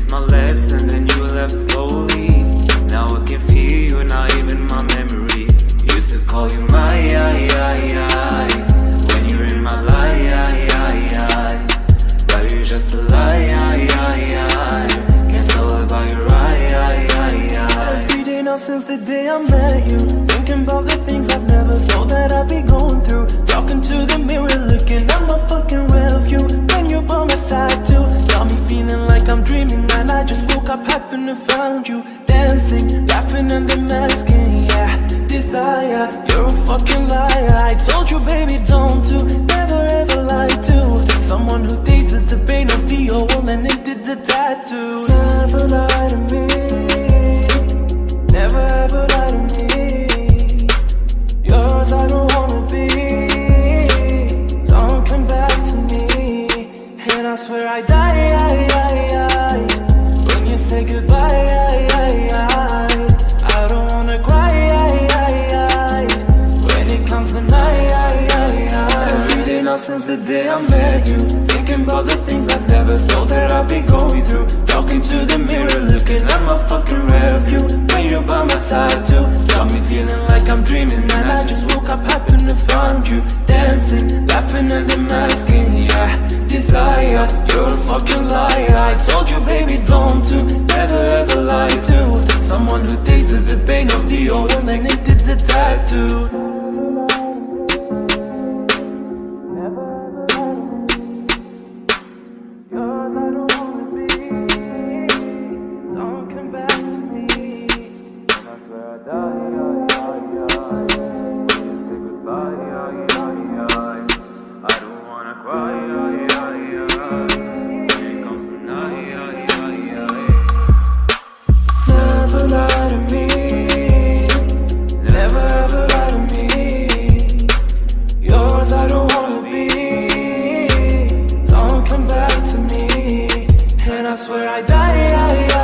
kissed my lips and then you left slowly. Now I can feel you, not even my memory. Used to call you my when you're in my life, but you're just a lie. Can't tell about your Every day now since the day I met you, thinking about the things I've never thought that I'd be going through. Talking to the mirror, looking at my fucking rearview. When you're by my side too, got me feeling like I'm dreaming, and I just woke up happy and found you. Dancing, laughing and then masking, yeah. Desire, you're a fucking liar. I told you baby don't do, never ever lie to someone who tasted the pain of the old and it did the tattoo. Never lie to me, never ever lie to me. Yours I don't wanna be, don't come back to me. And I swear I die when you say goodbye. I don't wanna cry when it comes to night. Every day now since the day I met you, thinking about the things I've never thought that I'd be going through. Talking to the mirror, looking at my fucking rearview. When you're by my side too, got me feeling like I'm dreaming, and I just woke up happy to find you. Dancing, laughing and then masking, yeah. Desire, you're a fucking liar. I told you baby don't do, never ever lie to someone who tasted the pain of the old and it did the tattoo. Never lie to me, never ever lie to me. Yours I don't wanna be, don't come back to me. And I swear I die